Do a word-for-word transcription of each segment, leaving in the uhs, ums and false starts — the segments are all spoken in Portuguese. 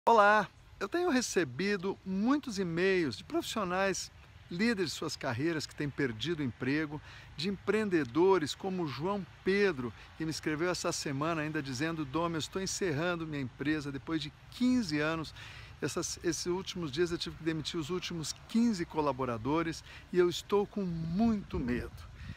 Olá, eu tenho recebido muitos e-mails de profissionais líderes de suas carreiras que têm perdido o emprego, de empreendedores como o João Pedro, que me escreveu essa semana ainda dizendo: Dom, eu estou encerrando minha empresa depois de quinze anos. Essas, esses últimos dias eu tive que demitir os últimos quinze colaboradores e eu estou com muito medo.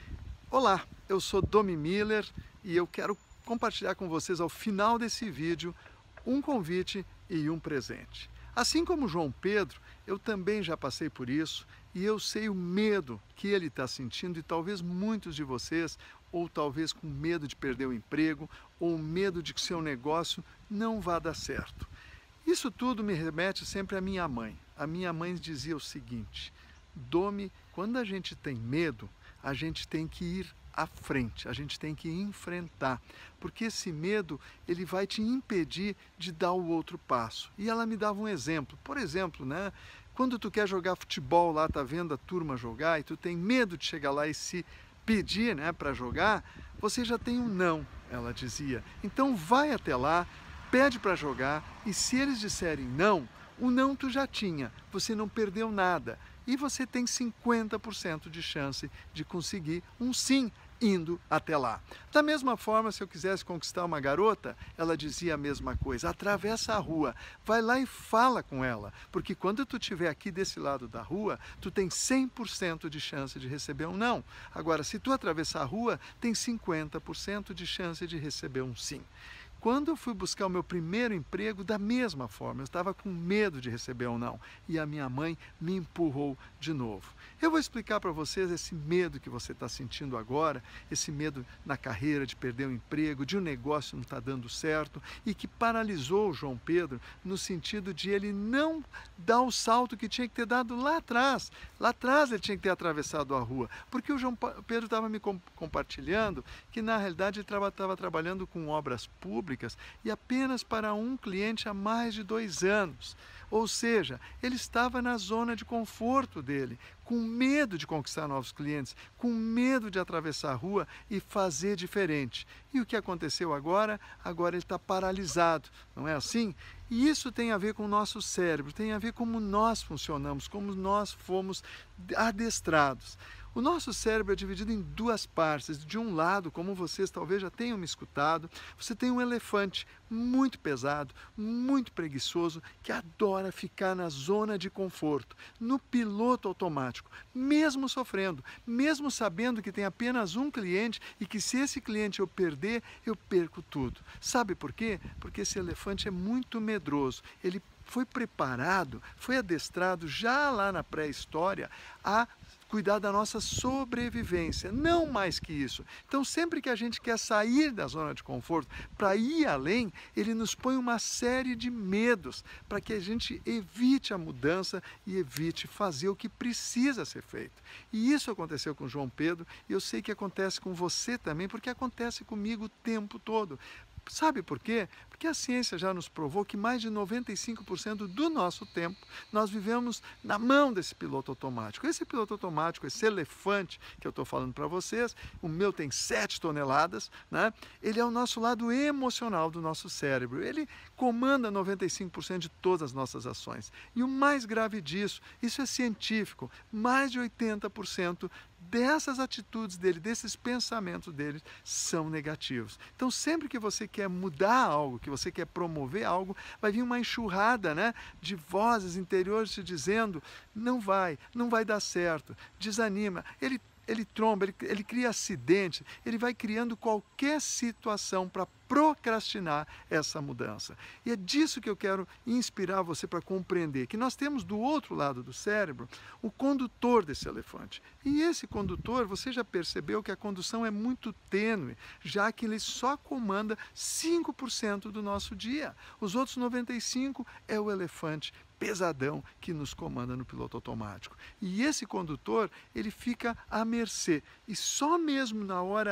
Olá, eu sou Domi Miller e eu quero compartilhar com vocês ao final desse vídeo um convite e um presente. Assim como João Pedro, eu também já passei por isso e eu sei o medo que ele está sentindo e talvez muitos de vocês, ou talvez com medo de perder o emprego, ou medo de que seu negócio não vá dar certo. Isso tudo me remete sempre à minha mãe. A minha mãe dizia o seguinte: Domi, quando a gente tem medo, a gente tem que ir à frente, a gente tem que enfrentar, porque esse medo ele vai te impedir de dar o outro passo. E ela me dava um exemplo, por exemplo, né? Quando tu quer jogar futebol lá, tá vendo a turma jogar e tu tem medo de chegar lá e se pedir, né, para jogar, você já tem um não, ela dizia. Então vai até lá, pede para jogar e se eles disserem não, o não tu já tinha, você não perdeu nada. E você tem cinquenta por cento de chance de conseguir um sim indo até lá. Da mesma forma, se eu quisesse conquistar uma garota, ela dizia a mesma coisa: atravessa a rua, vai lá e fala com ela, porque quando tu estiver aqui desse lado da rua, tu tem cem por cento de chance de receber um não. Agora, se tu atravessar a rua, tem cinquenta por cento de chance de receber um sim. Quando eu fui buscar o meu primeiro emprego, da mesma forma, eu estava com medo de receber um não, e a minha mãe me empurrou de novo. Eu vou explicar para vocês esse medo que você está sentindo agora, esse medo na carreira de perder o emprego, de um negócio não estar dando certo, e que paralisou o João Pedro no sentido de ele não dar o salto que tinha que ter dado lá atrás. Lá atrás ele tinha que ter atravessado a rua, porque o João Pedro estava me compartilhando que na realidade ele estava trabalhando com obras públicas e apenas para um cliente há mais de dois anos. Ou seja, ele estava na zona de conforto dele, com medo de conquistar novos clientes, com medo de atravessar a rua e fazer diferente. E o que aconteceu agora? Agora ele está paralisado, não é assim? E isso tem a ver com o nosso cérebro, tem a ver como nós funcionamos, como nós fomos adestrados. O nosso cérebro é dividido em duas partes. De um lado, como vocês talvez já tenham me escutado, você tem um elefante muito pesado, muito preguiçoso, que adora ficar na zona de conforto, no piloto automático, mesmo sofrendo, mesmo sabendo que tem apenas um cliente e que se esse cliente eu perder, eu perco tudo. Sabe por quê? Porque esse elefante é muito medroso. Ele foi preparado, foi adestrado já lá na pré-história a cuidar da nossa sobrevivência, não mais que isso. Então, sempre que a gente quer sair da zona de conforto para ir além, ele nos põe uma série de medos para que a gente evite a mudança e evite fazer o que precisa ser feito. E isso aconteceu com João Pedro e eu sei que acontece com você também, porque acontece comigo o tempo todo. Sabe por quê? Porque a ciência já nos provou que mais de noventa e cinco por cento do nosso tempo nós vivemos na mão desse piloto automático. Esse piloto automático, esse elefante que eu estou falando para vocês, o meu tem sete toneladas, né? Ele é o nosso lado emocional do nosso cérebro. Ele comanda noventa e cinco por cento de todas as nossas ações. E o mais grave disso, isso é científico, mais de oitenta por cento dessas atitudes dele, desses pensamentos dele, são negativos. Então, sempre que você quer mudar algo, que você quer promover algo, vai vir uma enxurrada, né, de vozes interiores te dizendo: não vai, não vai dar certo, desanima. Ele ele tromba, ele, ele cria acidente, ele vai criando qualquer situação para procrastinar essa mudança. E é disso que eu quero inspirar você para compreender, que nós temos do outro lado do cérebro o condutor desse elefante. E esse condutor, você já percebeu que a condução é muito tênue, já que ele só comanda cinco por cento do nosso dia. Os outros noventa e cinco por cento é o elefante pesadão que nos comanda no piloto automático. E esse condutor, ele fica à mercê. E só mesmo na hora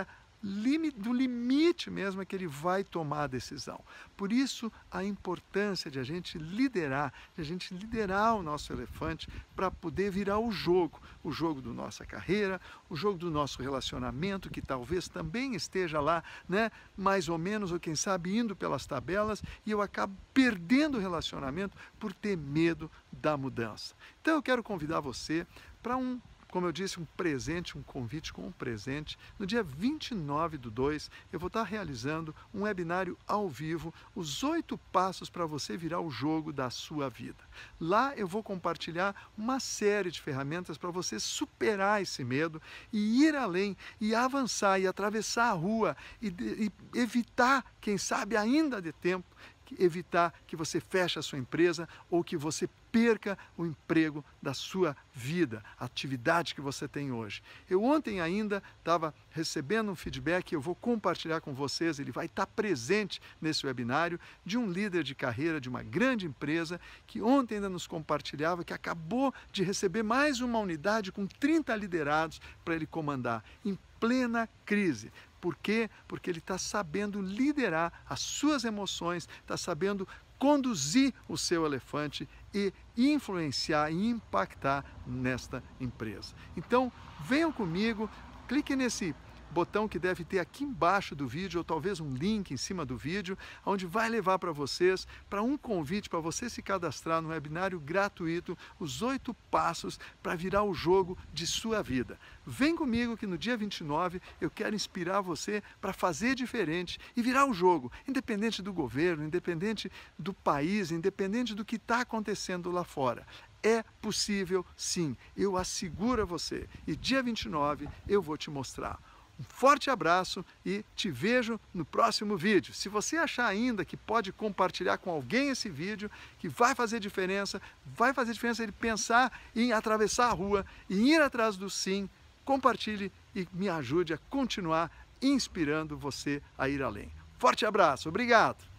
do limite mesmo é que ele vai tomar a decisão. Por isso, a importância de a gente liderar, de a gente liderar o nosso elefante para poder virar o jogo, o jogo da nossa carreira, o jogo do nosso relacionamento, que talvez também esteja lá, né, mais ou menos, ou quem sabe indo pelas tabelas, e eu acabo perdendo o relacionamento por ter medo da mudança. Então eu quero convidar você para um, como eu disse, um presente, um convite com um presente. No dia vinte e nove do dois, eu vou estar realizando um webinário ao vivo, os oito passos para você virar o jogo da sua vida. Lá eu vou compartilhar uma série de ferramentas para você superar esse medo e ir além, e avançar, e atravessar a rua, e, de, e evitar, quem sabe ainda de tempo, evitar que você feche a sua empresa ou que você perca o emprego da sua vida, a atividade que você tem hoje. Eu ontem ainda estava recebendo um feedback, eu vou compartilhar com vocês, ele vai estar presente nesse webinário, de um líder de carreira de uma grande empresa, que ontem ainda nos compartilhava que acabou de receber mais uma unidade com trinta liderados para ele comandar, em plena crise. Por quê? Porque ele está sabendo liderar as suas emoções, está sabendo conduzir o seu elefante e influenciar e impactar nesta empresa. Então, venham comigo, clique nesse botão que deve ter aqui embaixo do vídeo, ou talvez um link em cima do vídeo, onde vai levar para vocês, para um convite para você se cadastrar no webinário gratuito, os oito passos para virar o jogo de sua vida. Vem comigo que no dia vinte e nove eu quero inspirar você para fazer diferente e virar o jogo, independente do governo, independente do país, independente do que está acontecendo lá fora. É possível sim, eu asseguro a você. E dia vinte e nove eu vou te mostrar. Um forte abraço e te vejo no próximo vídeo. Se você achar ainda que pode compartilhar com alguém esse vídeo, que vai fazer diferença, vai fazer diferença ele pensar em atravessar a rua e ir atrás do sim, compartilhe e me ajude a continuar inspirando você a ir além. Forte abraço, obrigado!